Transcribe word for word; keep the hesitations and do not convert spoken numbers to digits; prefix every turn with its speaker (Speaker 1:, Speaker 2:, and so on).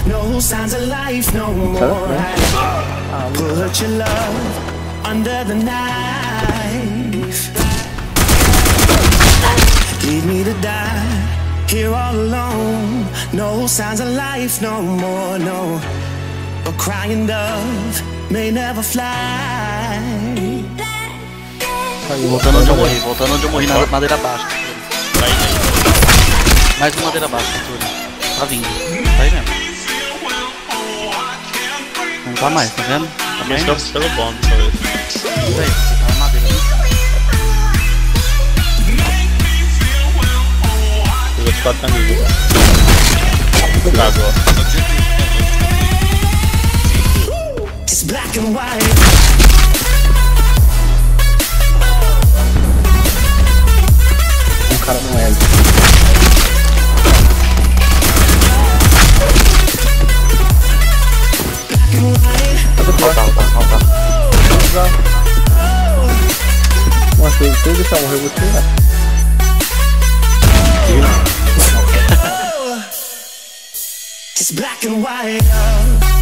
Speaker 1: No signs of life no more. I put your love under the knife. Leave me to die here all alone. No signs of life no more, no. A crying dove may never fly.
Speaker 2: Aí, voltando onde eu morri, voltando onde eu morri na madeira baixa. Mais uma madeira baixa, tudo. Tá vindo. Tá aí mesmo. Não tá mais, tá vendo? Tá bem?
Speaker 3: Pelo bônus, talvez.
Speaker 2: Isso aí, tá na madeira.
Speaker 3: Eu vou ficar tranquilo. Tá agora.
Speaker 1: It's black and white.
Speaker 4: O cara não é.
Speaker 2: Volta, volta, volta.
Speaker 4: Nossa, se ele deixar morrer, eu vou tirar.
Speaker 1: It's black and white.